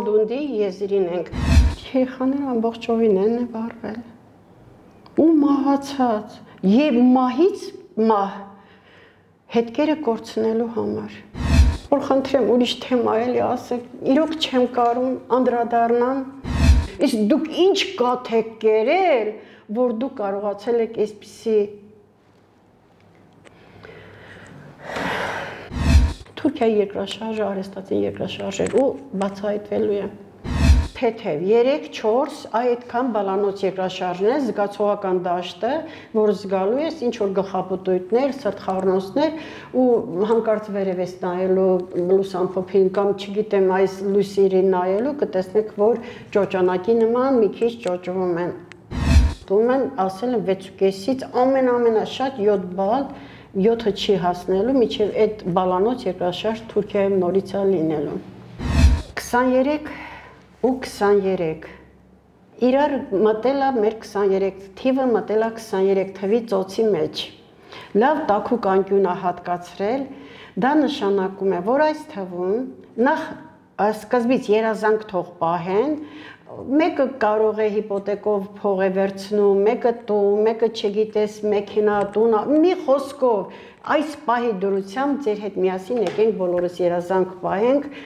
Սամդունդի եզրին ենք։ Երեխաները ամբողջովին են վարվել։ Ու մահացած, եւ մահից մահ հետքերը կորցնելու համար։ Որ խնդրեմ ուրիշ թեմա էլի ասեք, իրոք չեմ կարում անդրադառնամ։ Իսկ դուք ինչ կաք եք կերել, որ դուք կարողացել եք այսպիսի Թուրքիայի երկրաշարժը արհեստացին երկրաշարժ ու բացահայտվելու է։ Թեթև 3-4 այդքան բալանոց երկրաշարժն է, զգացողական դաշտը, որ զգալու ես ինչ որ գլխապտույտներ, սրտխառնոցներ ու հանկարծ վերև ես նայելու լուսամփոփին կամ չգիտեմ այս լույսիրին նայելու կտեսնեք, որ ճոճանակի նման մի քիչ ճոճվում են։ Դու ասել եմ 6.5-ից ամենաշատ 7 բալ 7-ը չի հասնելու, միջև այդ բալանոց երկրաշարժ Թուրքիայում նորից է լինելու։ 23 ու 23 իրար մտել է մեր 23 թիվը մտել է 23 թվի ծոցի մեջ։ Լավ տաքուկ անկյուն է հատկացրել, դա նշանակում է, որ այս թվում նախ սկզբից երազանք թող պահեն, մեկը կարող է հիպոթեկով փող է վերցնում, մեկը տուն, մեկը չգիտես մեքենա, տուն, մի խոսքով այս պահի դրությամբ ձեր հետ միասին եկենք բոլորս երազանք պահենք